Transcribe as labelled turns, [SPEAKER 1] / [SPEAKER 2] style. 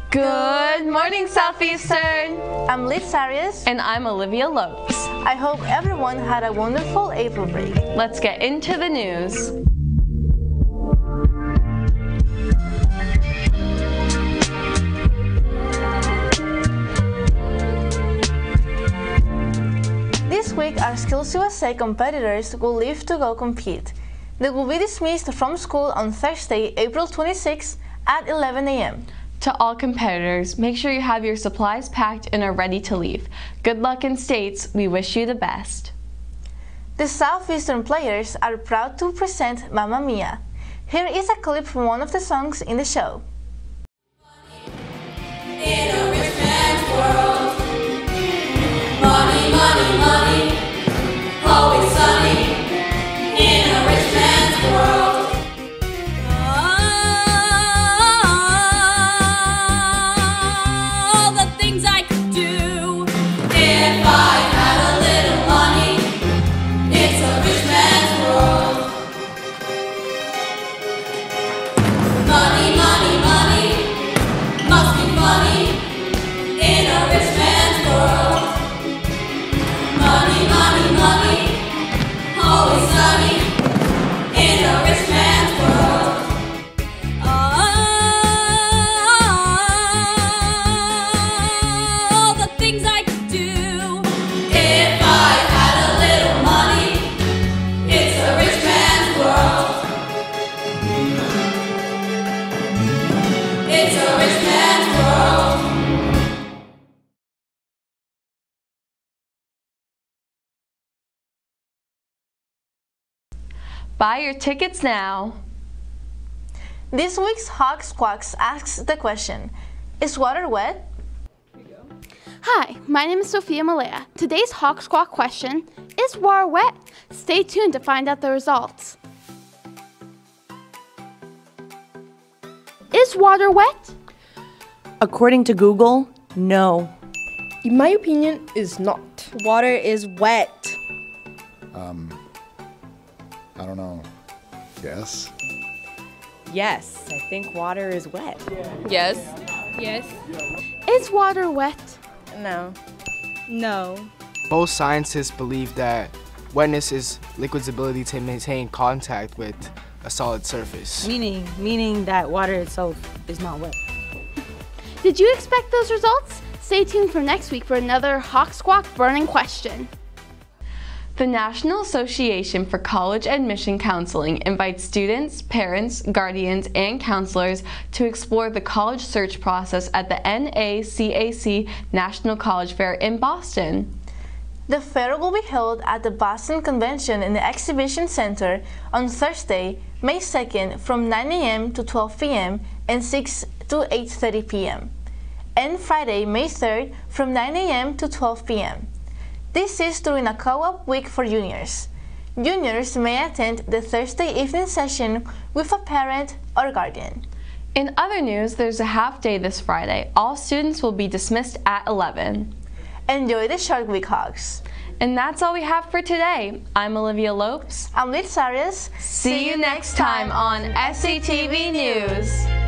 [SPEAKER 1] Good morning, Southeastern!
[SPEAKER 2] I'm Liz Arias.
[SPEAKER 1] And I'm Olivia Lopes.
[SPEAKER 2] I hope everyone had a wonderful April break.
[SPEAKER 1] Let's get into the news.
[SPEAKER 2] This week, our Skills USA competitors will leave to go compete. They will be dismissed from school on Thursday, April 26 at 11 a.m.
[SPEAKER 1] To all competitors, make sure you have your supplies packed and are ready to leave. Good luck in states. We wish you the best.
[SPEAKER 2] The Southeastern players are proud to present Mamma Mia. Here is a clip from one of the songs in the show.
[SPEAKER 3] In a rich man's world, money, money, money, always sunny. In a rich man's world. All the things I could do if I had a little money. It's a rich man's world. Money, money, money, must be funny in a rich man's world. Money, money, money, always sunny in a rich man's world. All the things I could do if I had a little money. It's a rich man's world. It's a rich man's world.
[SPEAKER 1] Buy your tickets now.
[SPEAKER 2] This week's Hawk Squawks asks the question, is water wet?
[SPEAKER 4] Hi, my name is Sophia Malaya. Today's Hawk Squawk question, is water wet? Stay tuned to find out the results. Is water wet?
[SPEAKER 5] According to Google, no.
[SPEAKER 6] In my opinion, is not.
[SPEAKER 7] Water is wet.
[SPEAKER 8] I don't know. Yes?
[SPEAKER 7] Yes, I think water is wet.
[SPEAKER 6] Yes.
[SPEAKER 4] Yes. Is water wet?
[SPEAKER 7] No.
[SPEAKER 6] No.
[SPEAKER 9] Most scientists believe that wetness is liquid's ability to maintain contact with a solid surface.
[SPEAKER 7] Meaning that water itself is not wet.
[SPEAKER 4] Did you expect those results? Stay tuned for next week for another Hawk Squawk burning question.
[SPEAKER 1] The National Association for College Admission Counseling invites students, parents, guardians, and counselors to explore the college search process at the NACAC National College Fair in Boston.
[SPEAKER 2] The fair will be held at the Boston Convention in the Exhibition Center on Thursday, May 2nd from 9 a.m. to 12 p.m. and 6 to 8:30 p.m. and Friday, May 3rd from 9 a.m. to 12 p.m. This is during a co-op week for juniors. Juniors may attend the Thursday evening session with a parent or guardian.
[SPEAKER 1] In other news, there's a half day this Friday. All students will be dismissed at 11.
[SPEAKER 2] Enjoy the short week, Hawks.
[SPEAKER 1] And that's all we have for today. I'm Olivia Lopes.
[SPEAKER 2] I'm Liz Arias.
[SPEAKER 1] See you next time on SCTV News.